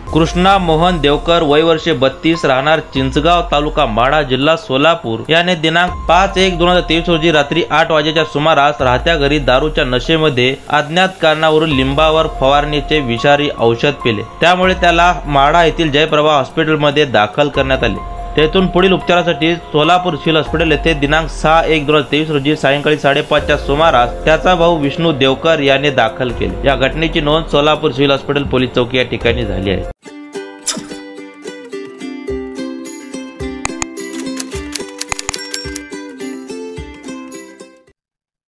कृष्णा मोहन देवकर वय वर्षे 32 राहणार चिंचगाव तालुका माढा जिल्हा सोलापूर याने दिनांक 5/1/2023 रोजी रात्री 8 वाजेच्या सुमारास राहत्या घरी दारूच्या नशेमध्ये अज्ञात कारणावरून लिंबावर फवारणीचे विषारी औषध पिले। त्यामुळे त्याला माढा येथील जयप्रभा हॉस्पिटलमध्ये दाखल करण्यात आले। तेथून पुढील उपचारासाठी सोलापूर सिव्हिल हॉस्पिटल येथे दिनांक 6/1/2023 रोजी सायंकाळी 5:30च्या सुमारास त्याचा भाऊ विष्णू देवकर याने दाखल केले। या घटनेची नोंद सोलापूर सिव्हिल हॉस्पिटल पोलीस चौकी या ठिकाणी झाली आहे।